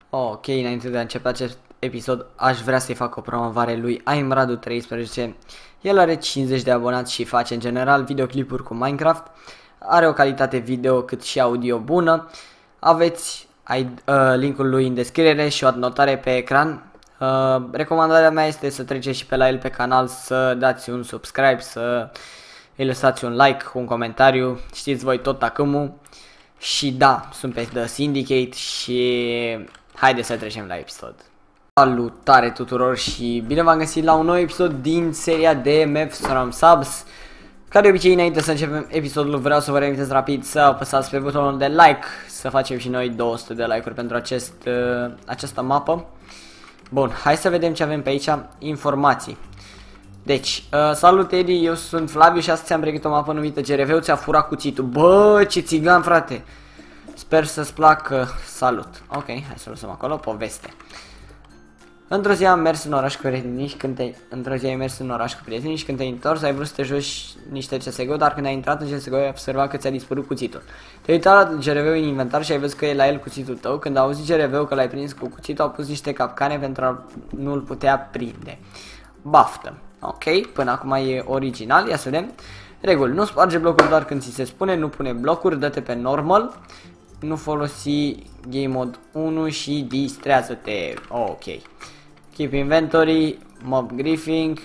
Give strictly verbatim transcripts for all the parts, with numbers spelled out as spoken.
Ok, înainte de a începe acest episod, aș vrea să-i fac o promovare lui Aimradu treisprezece. El are cincizeci de abonați și face în general videoclipuri cu Minecraft. Are o calitate video cât și audio bună. Aveți ai, uh, linkul lui în descriere și o notare pe ecran. Uh, recomandarea mea este să treceți și pe la el pe canal, să dați un subscribe, să îi lăsați un like, un comentariu. Știți voi tot acâmul. Și da, sunt pe The Syndicate și haideți să trecem la episod. Salutare tuturor și bine v-am găsit la un nou episod din seria de Maps from Subs. Ca de obicei, înainte să începem episodul, vreau să vă reamintesc rapid să apăsați pe butonul de like, să facem și noi două sute de like-uri pentru acest, uh, această mapă. Bun, hai să vedem ce avem pe aici, informații. Deci, uh, salut Edi, eu sunt Flaviu și astăzi am pregătit o mapă numită G R V-ul ți-a furat cuțitul. Bă, ce țigan, frate! Sper să-ți placă. Salut. Ok, hai să lăsăm acolo, poveste. Într-o zi am mers în oraș cu prietenii și când te... Într-o zi ai mers în oraș cu prietenii și când te-ai întors ai vrut să te joci niște C S G O, dar când ai intrat în C S G O ai observat că ți-a dispărut cuțitul. Te-ai uitat la G R V-ul în inventar și ai văzut că e la el cuțitul tău. Când a auzit G R V-ul că l-ai prins cu cuțitul, au pus niște capcane pentru a nu-l putea prinde. Baftă. Ok, până acum e original, ia să vedem. Reguli, nu sparge blocuri doar când ți se spune, nu pune blocuri, dă-te pe normal. Nu folosi game mode unu și distrează-te. Ok. Keep inventory, mob griefing.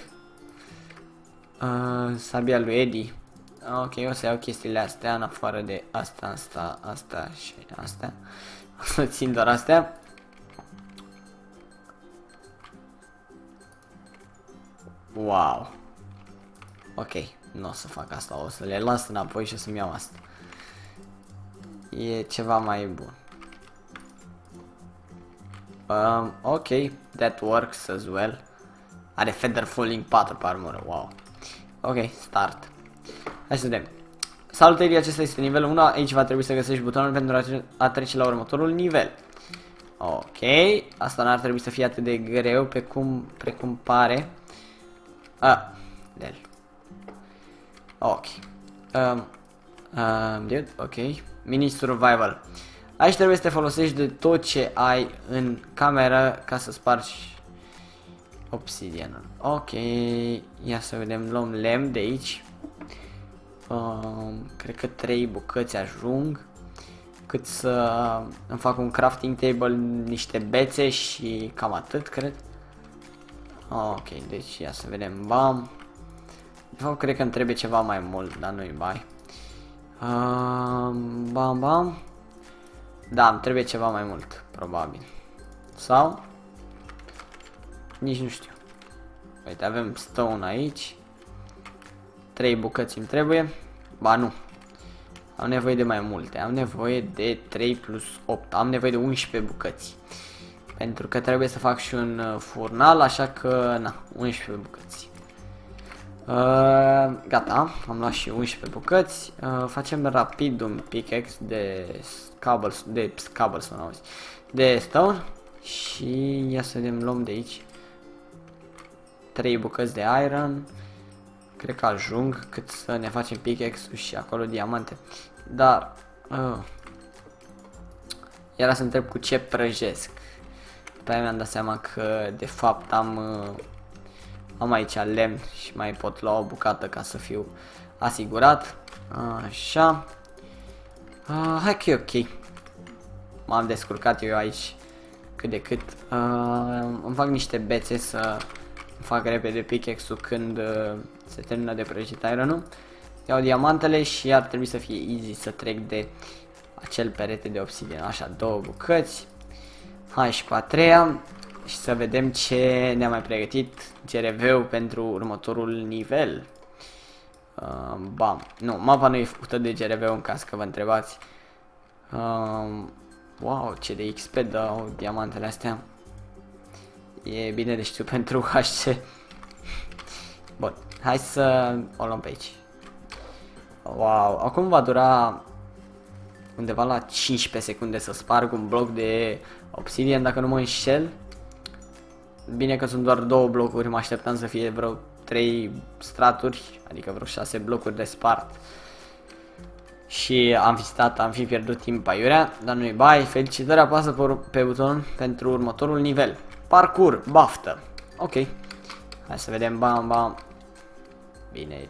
Uh, sabia lui Eddie. Ok, o să iau chestiile astea în afară de asta, asta, asta și astea. O să țin doar astea. Wow. Ok, nu o să fac asta, o să le las înapoi și o să-mi iau asta. E ceva mai bun. Um, ok, that works as well. Are feather falling patru pe armură, wow. Ok, start. Hai să vedem. Salutării, acesta este nivelul unu, aici va trebui să găsești butonul pentru a trece la următorul nivel. Ok, asta n-ar trebui să fie atât de greu pe cum, precum pare. Ah, del. Ok. Um, um, dude, ok. Mini survival. Aici trebuie să te folosești de tot ce ai în cameră ca să spargi obsidianul. Ok. Ia să vedem, luăm lemn de aici. Um, cred că trei bucăți ajung. Cât să îmi fac un crafting table, niște bețe și cam atât, cred. Ok, deci ia să vedem, bam. De fapt, cred că îmi trebuie ceva mai mult, dar nu-i bai. Uh, bam, bam. Da, îmi trebuie ceva mai mult, probabil. Sau? Nici nu știu. Uite, avem stone aici. Trei bucăți îmi trebuie. Ba, nu. Am nevoie de mai multe. Am nevoie de trei plus opt. Am nevoie de unsprezece bucăți. Pentru că trebuie să fac și un uh, furnal, așa că, na, unsprezece bucăți. Uh, gata, am luat și unsprezece bucăți. Uh, facem rapid un pickaxe de cobblestone, de cobblestone, auzi, de stone. Și ia să vedem, luăm de aici trei bucăți de iron. Cred că ajung cât să ne facem pickaxe-ul și acolo diamante. Dar, uh, era să întreb cu ce prăjesc. După aia mi-am dat seama că de fapt am uh, am aici lemn și mai pot lua o bucată ca să fiu asigurat. Așa. Uh, hai că e ok. M-am descurcat eu aici cât de cât. Uh, îmi fac niște bețe să fac repede pickaxe-ul când uh, se termină de prăjit iron-ul. Iau diamantele și ar trebui să fie easy să trec de acel perete de obsidian. Așa, două bucăți. Hai și cu a treia. Și să vedem ce ne-a mai pregătit G R V-ul pentru următorul nivel. Uh, bam. Nu, mapa nu e făcută de G R V-ul în caz că vă întrebați. Uh, wow, ce de X P dau diamantele astea. E bine de știu pentru H C. Bun, hai să o luăm pe aici. Wow, acum va dura undeva la cincisprezece secunde să sparg un bloc de obsidian, dacă nu mă înșel. Bine că sunt doar două blocuri, mă așteptam să fie vreo trei straturi, adică vreo șase blocuri de spart. și am fi stat, am fi pierdut timp aiurea, dar nu-i bai. Felicitări, apasă pe, pe buton pentru următorul nivel. Parcur, baftă. Ok. Hai să vedem, bam, bam. Bine.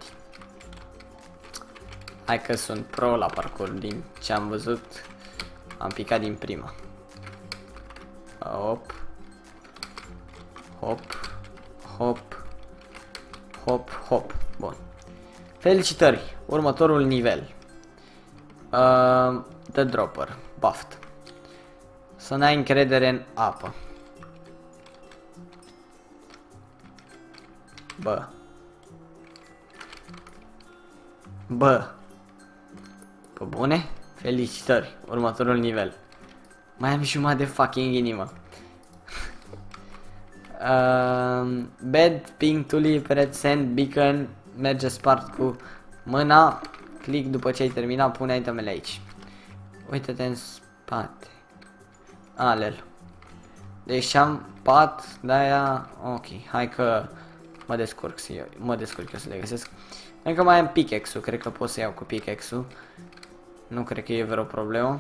Hai că sunt pro la parcur, din ce am văzut. Am picat din prima. Hop. Hop. Hop. Hop, hop. Bun. Felicitări. Următorul nivel. Uh, The Dropper. Baft. Să n-ai încredere în apă. Bă. Bă. Pe bune? Felicitări. Următorul nivel. Mai am jumătate de fucking inimă. uh, Bed, ping, tulip, red sand, beacon. Merge spart cu mâna. Click după ce ai terminat, pune itemele aici. Uite-te în spate. Alel. Deci am pat, de-aia. Ok, hai că mă descurc să eu, mă descurc eu să le găsesc. Încă mai am pickaxe-ul, cred că pot să iau cu pickaxe-ul. Nu cred că e vreo problemă.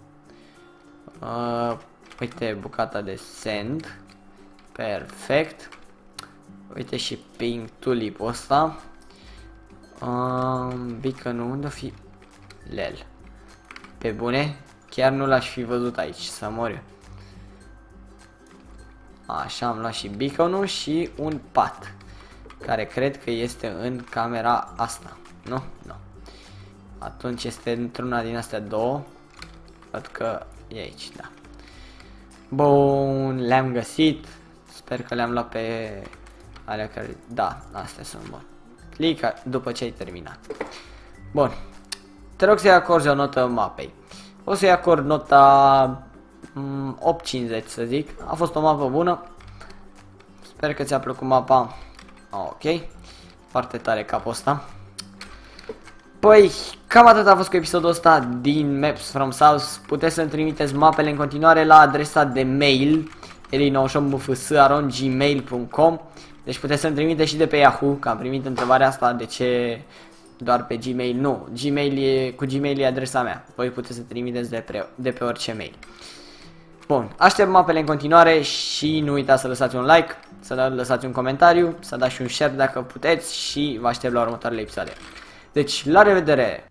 Uh, uite bucata de sand. Perfect. Uite și pink tulip-ul ăsta. Uh, Beacon-ul unde fi? Lel. Pe bune? Chiar nu l-aș fi văzut aici, să mor eu. Așa, am luat și beacon-ul și un pat. Care cred că este în camera asta. Nu? Nu. Atunci este într-una din astea două. Văd că e aici, da. Bun, le-am găsit. Sper că le-am luat pe alea care... Da, astea sunt bun. Click după ce ai terminat. Bun. Te rog să-i acorzi o notă mapei. O să-i acord nota mm, opt cincizeci, să zic. A fost o mapă bună. Sper că ți-a plăcut mapa. Ok. Foarte tare capul ăsta. Păi, cam atât a fost cu episodul ăsta din Maps from South. Puteți să-mi trimiteți mapele în continuare la adresa de mail eli nouăzeci și opt m f s arond gmail punct com. Deci puteți să-mi trimiteți și de pe Yahoo, că am primit întrebarea asta de ce doar pe Gmail. Nu, Gmail e, cu Gmail e adresa mea. Voi puteți să trimiteți de pe, de pe orice mail. Bun, aștept mapele în continuare și nu uitați să lăsați un like, să lăsați un comentariu, să dați și un share dacă puteți și vă aștept la următoarele episoade. Deci, la revedere!